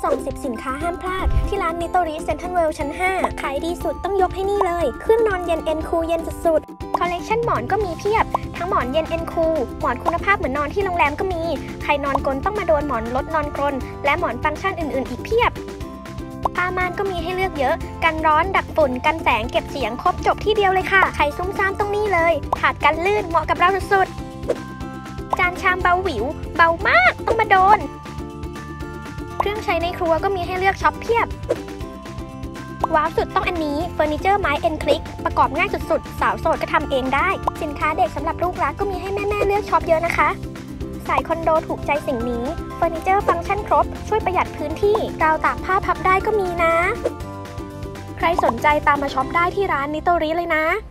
ส่อง10สินค้าห้ามพลาดที่ร้านนิโตริเซ็นทรัลเวิลด์ชั้น 5ขายดีสุดต้องยกให้นี่เลยเครื่องนอนเย็นเอ็นคูลเย็นสุดๆคอลเลกชันหมอนก็มีเพียบทั้งหมอนเย็นเอ็นคูลหมอนคุณภาพเหมือนนอนที่โรงแรมก็มีใครนอนกลนต้องมาโดนหมอนลดนอนกลนและหมอนฟังก์ชันอื่นๆอีกเพียบผ้าม่านก็มีให้เลือกเยอะกันร้อนดักฝุ่นกันแสงเก็บเสียงครบจบที่เดียวเลยค่ะใครซุ่มซ่ามตรงนี้เลยถาดกันลื่นเหมาะกับเราสุดๆจานชามเบาหวิวเบามากต้องมาโดนเครื่องใช้ในครัวก็มีให้เลือกช็อปเพียบว้าวสุดต้องอันนี้เฟอร์นิเจอร์ไม้เอ็นคลิกประกอบง่ายสุดๆสาวโสดก็ทำเองได้สินค้าเด็กสำหรับลูกรักก็มีให้แม่ๆเลือกช็อปเยอะนะคะสายคอนโดถูกใจสิ่งนี้เฟอร์นิเจอร์ฟังก์ชันครบช่วยประหยัดพื้นที่ราวตากผ้าพับได้ก็มีนะใครสนใจตามมาช็อปได้ที่ร้านนิโตริเลยนะ